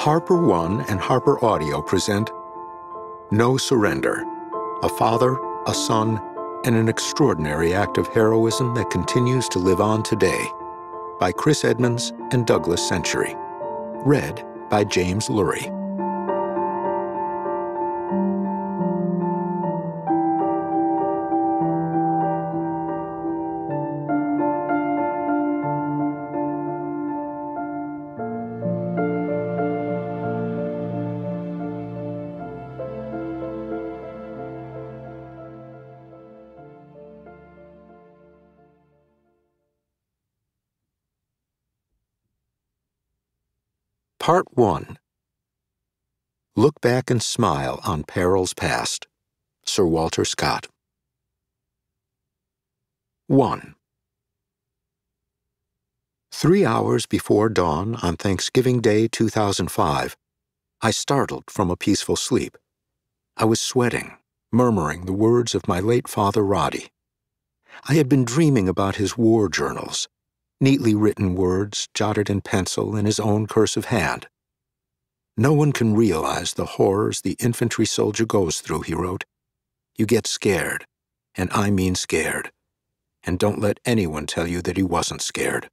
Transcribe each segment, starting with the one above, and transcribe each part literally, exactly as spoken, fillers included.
Harper One and Harper Audio present No Surrender, a father, a son, and an extraordinary act of heroism that continues to live on today, by Chris Edmonds and Douglas Century. Read by James Lurie. Part one. Look back and smile on perils past. Sir Walter Scott. one. Three hours before dawn on Thanksgiving Day two thousand five, I startled from a peaceful sleep. I was sweating, murmuring the words of my late father Roddie. I had been dreaming about his war journals, neatly written words jotted in pencil in his own cursive hand. No one can realize the horrors the infantry soldier goes through, he wrote. You get scared, and I mean scared, and don't let anyone tell you that he wasn't scared.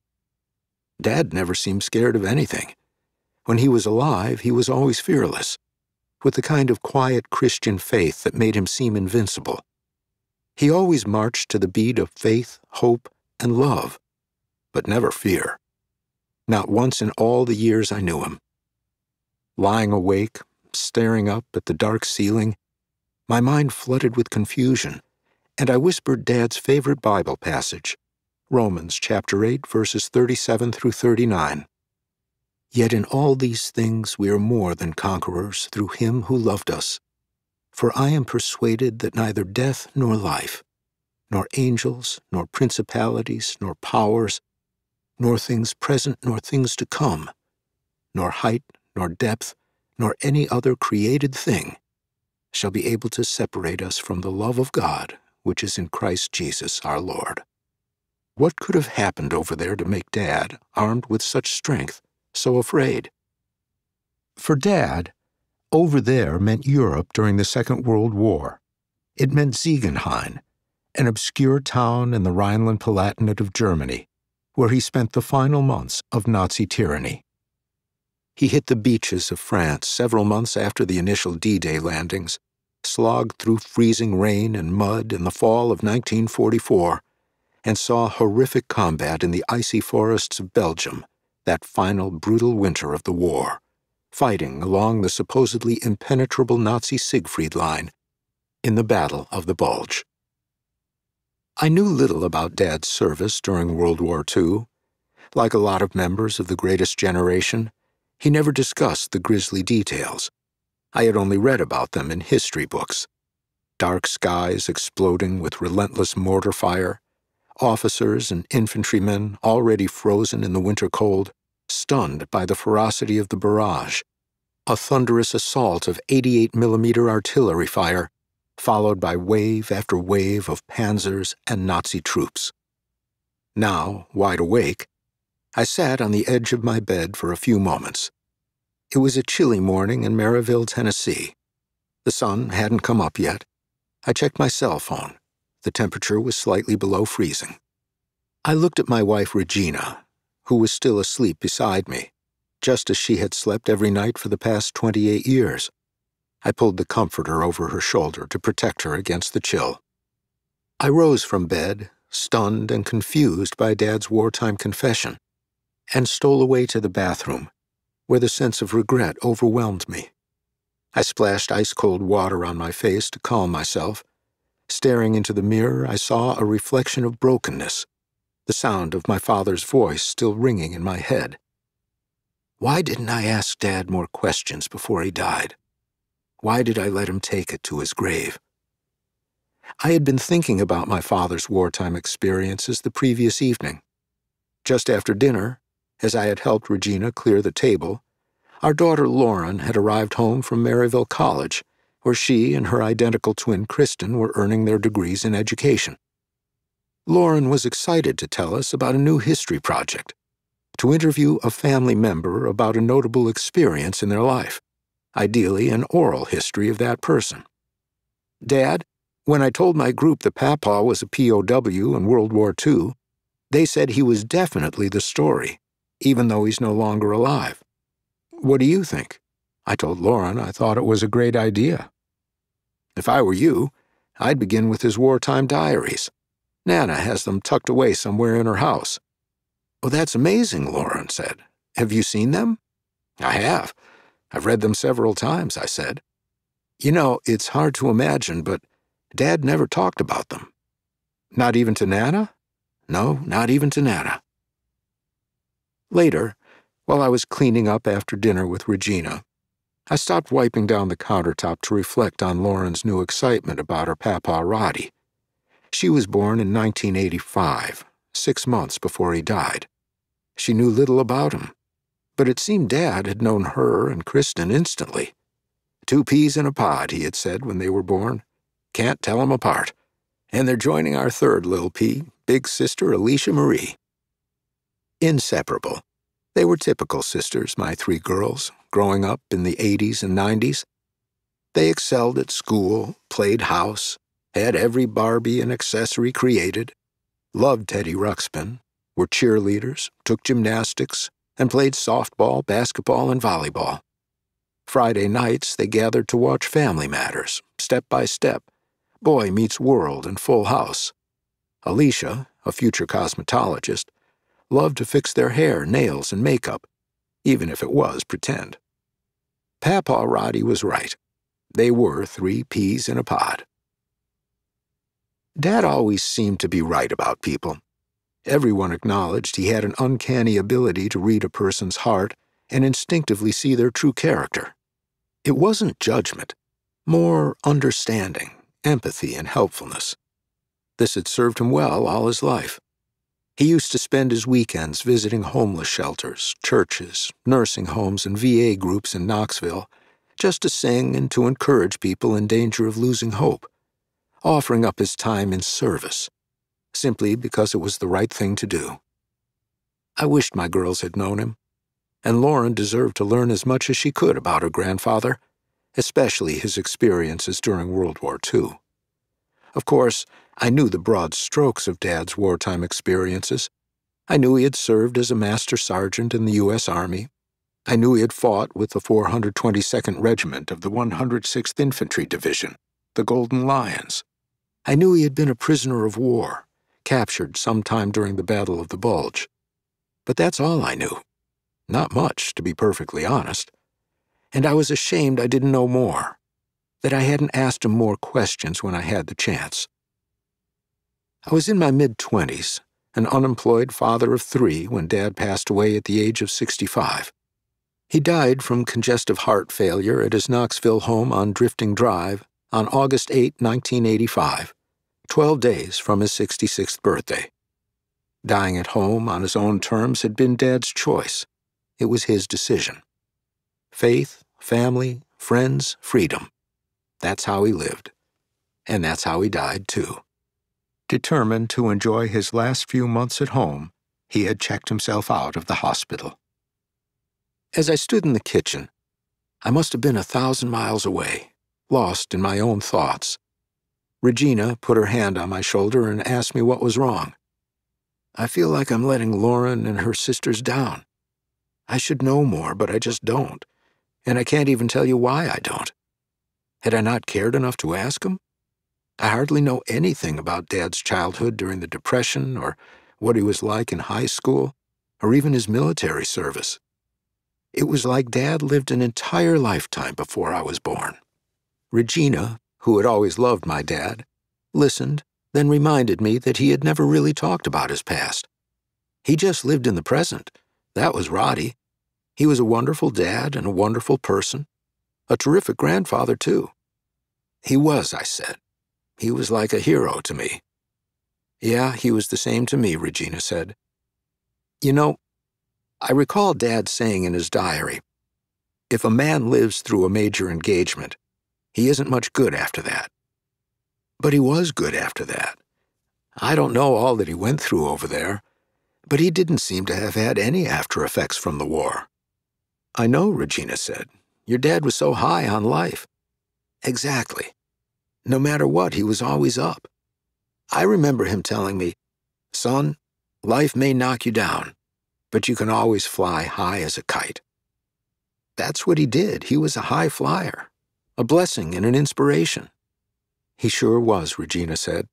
Dad never seemed scared of anything. When he was alive, he was always fearless, with the kind of quiet Christian faith that made him seem invincible. He always marched to the beat of faith, hope, and love, but never fear. Not once in all the years I knew him. Lying awake, staring up at the dark ceiling, my mind flooded with confusion, and I whispered Dad's favorite Bible passage, Romans chapter eight, verses thirty-seven through thirty-nine. Yet in all these things we are more than conquerors through him who loved us. For I am persuaded that neither death nor life, nor angels, nor principalities, nor powers, nor things present, nor things to come, nor height, nor depth, nor any other created thing, shall be able to separate us from the love of God, which is in Christ Jesus our Lord. What could have happened over there to make Dad, armed with such strength, so afraid? For Dad, over there meant Europe during the Second World War. It meant Ziegenhain, an obscure town in the Rhineland-Palatinate of Germany, where he spent the final months of Nazi tyranny. He hit the beaches of France several months after the initial D-Day landings, slogged through freezing rain and mud in the fall of nineteen forty-four, and saw horrific combat in the icy forests of Belgium, that final brutal winter of the war, fighting along the supposedly impenetrable Nazi Siegfried Line in the Battle of the Bulge. I knew little about Dad's service during World War Two. Like a lot of members of the Greatest Generation, he never discussed the grisly details. I had only read about them in history books. Dark skies exploding with relentless mortar fire, officers and infantrymen already frozen in the winter cold, stunned by the ferocity of the barrage, a thunderous assault of eighty-eight millimeter artillery fire, followed by wave after wave of panzers and Nazi troops. Now, wide awake, I sat on the edge of my bed for a few moments. It was a chilly morning in Maryville, Tennessee. The sun hadn't come up yet. I checked my cell phone. The temperature was slightly below freezing. I looked at my wife Regina, who was still asleep beside me, just as she had slept every night for the past twenty-eight years. I pulled the comforter over her shoulder to protect her against the chill. I rose from bed, stunned and confused by Dad's wartime confession, and stole away to the bathroom, where the sense of regret overwhelmed me. I splashed ice-cold water on my face to calm myself. Staring into the mirror, I saw a reflection of brokenness, the sound of my father's voice still ringing in my head. Why didn't I ask Dad more questions before he died? Why did I let him take it to his grave? I had been thinking about my father's wartime experiences the previous evening. Just after dinner, as I had helped Regina clear the table, our daughter Lauren had arrived home from Maryville College, where she and her identical twin Kristen were earning their degrees in education. Lauren was excited to tell us about a new history project. to interview a family member about a notable experience in their life, ideally an oral history of that person. Dad, when I told my group that Papa was a P O W in World War Two, they said he was definitely the story, even though he's no longer alive. What do you think? I told Lauren I thought it was a great idea. If I were you, I'd begin with his wartime diaries. Nana has them tucked away somewhere in her house. Oh, that's amazing, Lauren said. Have you seen them? I have. I've read them several times, I said. You know, it's hard to imagine, but Dad never talked about them. Not even to Nana? No, not even to Nana. Later, while I was cleaning up after dinner with Regina, I stopped wiping down the countertop to reflect on Lauren's new excitement about her Papa Roddie. She was born in nineteen eighty-five, six months before he died. She knew little about him, but it seemed Dad had known her and Kristen instantly. Two peas in a pod, he had said when they were born. Can't tell 'em apart. And they're joining our third little pea, big sister Alicia Marie. Inseparable. They were typical sisters, my three girls, growing up in the eighties and nineties. They excelled at school, played house, had every Barbie and accessory created, loved Teddy Ruxpin, were cheerleaders, took gymnastics, and played softball, basketball, and volleyball. Friday nights they gathered to watch Family Matters, Step by Step, Boy Meets World, and Full House. Alicia, a future cosmetologist, loved to fix their hair, nails, and makeup, even if it was pretend. Papa Roddie was right. They were three peas in a pod. Dad always seemed to be right about people. Everyone acknowledged he had an uncanny ability to read a person's heart and instinctively see their true character. It wasn't judgment, more understanding, empathy, and helpfulness. This had served him well all his life. He used to spend his weekends visiting homeless shelters, churches, nursing homes, and V A groups in Knoxville, just to sing and to encourage people in danger of losing hope, offering up his time in service, simply because it was the right thing to do. I wished my girls had known him, and Lauren deserved to learn as much as she could about her grandfather, especially his experiences during World War Two. Of course, I knew the broad strokes of Dad's wartime experiences. I knew he had served as a master sergeant in the U S Army. I knew he had fought with the four hundred twenty-second Regiment of the one hundred sixth Infantry Division, the Golden Lions. I knew he had been a prisoner of war, captured sometime during the Battle of the Bulge. But that's all I knew. Not much, to be perfectly honest. And I was ashamed I didn't know more, that I hadn't asked him more questions when I had the chance. I was in my mid-twenties, an unemployed father of three when Dad passed away at the age of sixty-five. He died from congestive heart failure at his Knoxville home on Drifting Drive on August eighth, nineteen eighty-five, twelve days from his sixty-sixth birthday. Dying at home on his own terms had been Dad's choice. It was his decision. Faith, family, friends, freedom. That's how he lived. And that's how he died, too. Determined to enjoy his last few months at home, he had checked himself out of the hospital. As I stood in the kitchen, I must have been a thousand miles away, lost in my own thoughts. Regina put her hand on my shoulder and asked me what was wrong. I feel like I'm letting Lauren and her sisters down. I should know more, but I just don't, and I can't even tell you why I don't. Had I not cared enough to ask him? I hardly know anything about Dad's childhood during the Depression, or what he was like in high school, or even his military service. It was like Dad lived an entire lifetime before I was born. Regina, who had always loved my dad, listened, then reminded me that he had never really talked about his past. He just lived in the present. That was Roddie. He was a wonderful dad and a wonderful person. A terrific grandfather, too. He was, I said. He was like a hero to me. Yeah, he was the same to me, Regina said. You know, I recall Dad saying in his diary, if a man lives through a major engagement, he isn't much good after that. But he was good after that. I don't know all that he went through over there, But he didn't seem to have had any after effects from the war. "I know," Regina said. "Your dad was so high on life." "Exactly. No matter what, he was always up. I remember him telling me, 'Son, life may knock you down, but you can always fly high as a kite.' That's what he did. He was a high flyer, a blessing and an inspiration." "He sure was," Regina said.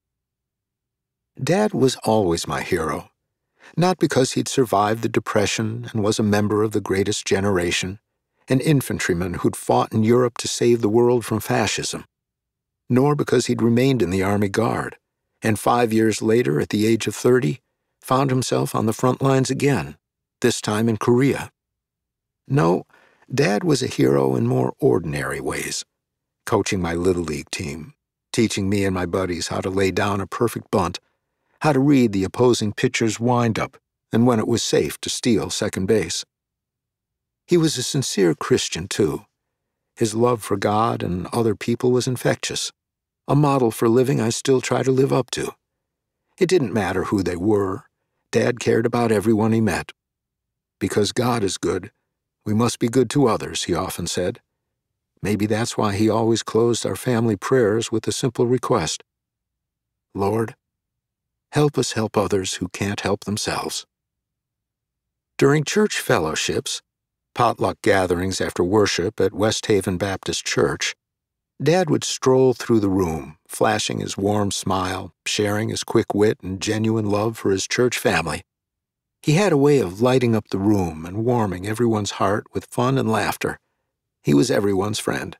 Dad was always my hero, not because he'd survived the Depression and was a member of the greatest generation, an infantryman who'd fought in Europe to save the world from fascism, nor because he'd remained in the Army Guard, and five years later, at the age of thirty, found himself on the front lines again, this time in Korea. No, Dad was a hero in more ordinary ways, coaching my Little League team, teaching me and my buddies how to lay down a perfect bunt, how to read the opposing pitcher's windup, and when it was safe to steal second base. He was a sincere Christian, too. His love for God and other people was infectious, a model for living I still try to live up to. It didn't matter who they were. Dad cared about everyone he met. "Because God is good, we must be good to others," he often said. Maybe that's why he always closed our family prayers with a simple request: "Lord, help us help others who can't help themselves." During church fellowships, potluck gatherings after worship at West Haven Baptist Church, Dad would stroll through the room, flashing his warm smile, sharing his quick wit and genuine love for his church family. He had a way of lighting up the room and warming everyone's heart with fun and laughter. He was everyone's friend.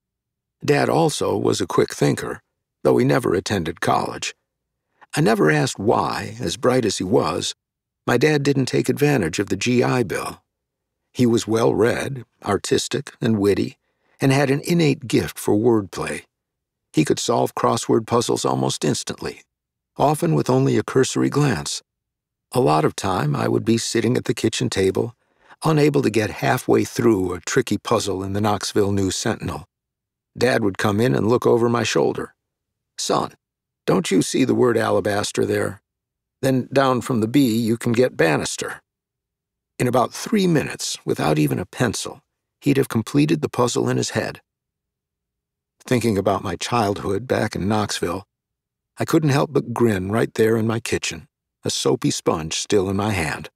Dad also was a quick thinker, though he never attended college. I never asked why, as bright as he was, my dad didn't take advantage of the G I Bill. He was well-read, artistic, and witty, and had an innate gift for wordplay. He could solve crossword puzzles almost instantly, often with only a cursory glance. A lot of time I would be sitting at the kitchen table, unable to get halfway through a tricky puzzle in the Knoxville News Sentinel. Dad would come in and look over my shoulder. "Son, don't you see the word alabaster there? Then down from the B you can get banister." In about three minutes, without even a pencil, he'd have completed the puzzle in his head. Thinking about my childhood back in Knoxville, I couldn't help but grin right there in my kitchen, a soapy sponge still in my hand.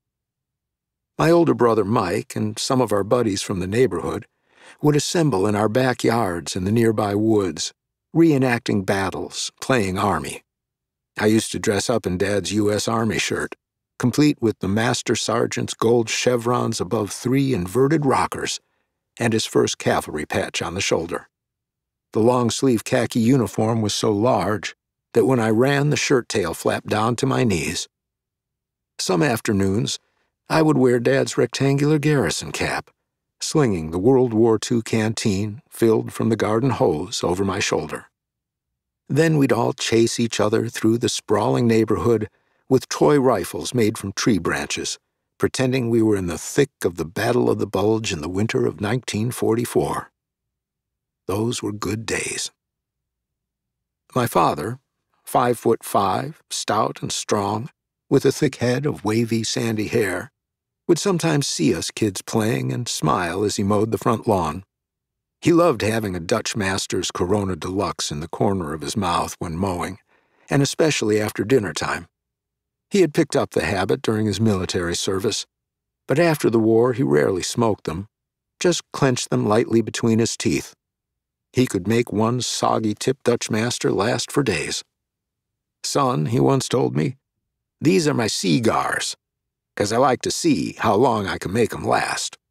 My older brother Mike and some of our buddies from the neighborhood would assemble in our backyards in the nearby woods, reenacting battles, playing Army. I used to dress up in Dad's U S Army shirt, complete with the Master Sergeant's gold chevrons above three inverted rockers and his first cavalry patch on the shoulder. The long-sleeve khaki uniform was so large that when I ran, the shirt tail flapped down to my knees. Some afternoons, I would wear Dad's rectangular garrison cap, slinging the World War Two canteen filled from the garden hose over my shoulder. Then we'd all chase each other through the sprawling neighborhood with toy rifles made from tree branches, pretending we were in the thick of the Battle of the Bulge in the winter of nineteen forty-four. Those were good days. My father, five foot five, stout and strong, with a thick head of wavy, sandy hair, would sometimes see us kids playing and smile as he mowed the front lawn. He loved having a Dutch Master's Corona Deluxe in the corner of his mouth when mowing, and especially after dinner time. He had picked up the habit during his military service, but after the war he rarely smoked them, just clenched them lightly between his teeth. He could make one soggy tip Dutch Master last for days. "Son," he once told me, "these are my cigars, 'cause I like to see how long I can make 'em last."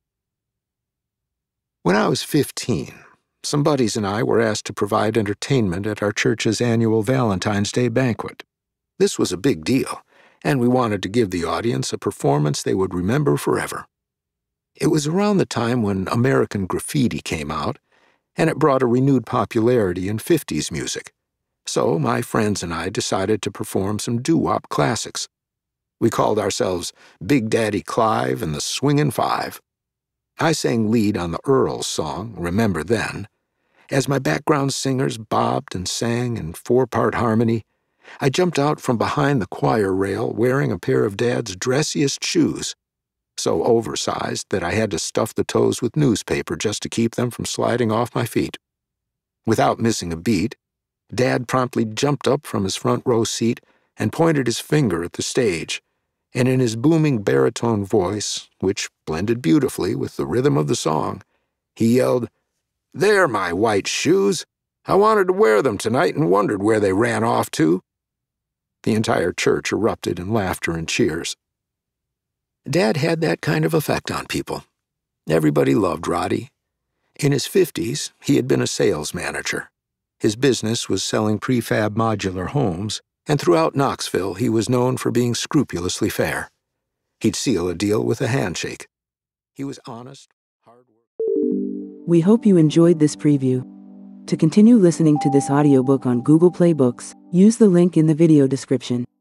When I was fifteen, some buddies and I were asked to provide entertainment at our church's annual Valentine's Day banquet. This was a big deal, and we wanted to give the audience a performance they would remember forever. It was around the time when American Graffiti came out, and it brought a renewed popularity in fifties music. So my friends and I decided to perform some doo-wop classics. We called ourselves Big Daddy Clive and the Swingin' Five. I sang lead on the Earls song, Remember Then, as my background singers bobbed and sang in four-part harmony, I jumped out from behind the choir rail wearing a pair of Dad's dressiest shoes, so oversized that I had to stuff the toes with newspaper just to keep them from sliding off my feet. Without missing a beat, Dad promptly jumped up from his front row seat and pointed his finger at the stage, and in his booming baritone voice, which blended beautifully with the rhythm of the song, he yelled, "There, my white shoes! I wanted to wear them tonight and wondered where they ran off to." The entire church erupted in laughter and cheers. Dad had that kind of effect on people. Everybody loved Roddie. In his fifties, he had been a sales manager. His business was selling prefab modular homes, and throughout Knoxville he was known for being scrupulously fair. He'd seal a deal with a handshake. He was honest, hard-working. We hope you enjoyed this preview. To continue listening to this audiobook on Google Play Books, use the link in the video description.